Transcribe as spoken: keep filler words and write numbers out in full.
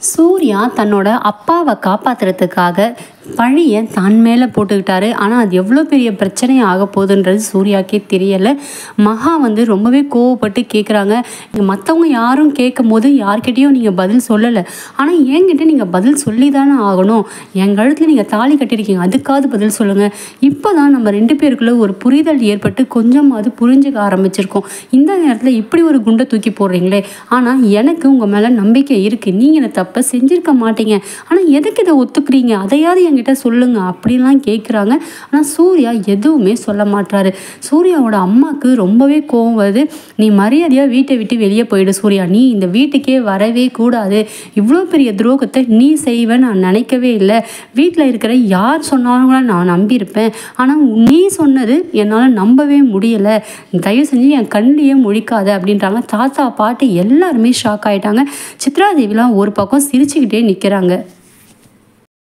சூர்யா தன்னோட அப்பாவை காப்பாத்துறதுக்காக பழியை தன் மேலே போட்டுக்கிட்டாரு. ஆனால் அது எவ்வளோ பெரிய பிரச்சனை ஆக போகுதுன்றது சூர்யாக்கே தெரியலை. மகா வந்து ரொம்பவே கோவப்பட்டு கேட்குறாங்க. மற்றவங்க யாரும் கேட்கும் போது யார்கிட்டையும் நீங்கள் பதில் சொல்லலை, ஆனால் என்கிட்ட நீங்கள் பதில் சொல்லி தானே ஆகணும். என் கழுத்தில் நீங்கள் தாலி கட்டியிருக்கீங்க, அதுக்காவது பதில் சொல்லுங்கள். இப்போ தான் நம்ம ரெண்டு பேருக்குள்ள ஒரு புரிதல் ஏற்பட்டு கொஞ்சமாவது புரிஞ்சுக்க ஆரம்பிச்சிருக்கோம். இந்த நேரத்தில் இப்படி ஒரு குண்டை தூக்கி போடுறீங்களே. ஆனால் எனக்கு உங்கள் மேலே நம்பிக்கை இருக்குது, நீங்கள் என்னை தப்பை செஞ்சுருக்க மாட்டீங்க. ஆனால் எதுக்கு இதை ஒத்துக்கிறீங்க, அதையாவது என்கிட்ட சொல்லுங்க அப்படின்லாம் கேட்குறாங்க. ஆனால் சூர்யா எதுவுமே சொல்ல மாட்டாரு. சூர்யாவோட அம்மாவுக்கு ரொம்பவே கோவம் வருது. நீ மரியாதையாக வீட்டை விட்டு வெளியே போயிடு சூர்யா, நீ இந்த வீட்டுக்கே வரவே கூடாது. இவ்வளோ பெரிய துரோகத்தை நீ செய்வேன்னு நான் நினைக்கவே இல்லை. வீட்டில் இருக்கிற யார் சொன்னாலும் நான் நம்பியிருப்பேன், ஆனால் நீ சொன்னது என்னால் நம்பவே முடியலை. தயவு செஞ்சு என் கண்ணிலேயே முழிக்காத அப்படின்றாங்க. தாத்தா பாட்டி எல்லாருமே ஷாக் ஆகிட்டாங்க. சித்ரா தேவிலாம் ஒரு பக்கம் சிரிச்சுக்கிட்டே நிற்கிறாங்க.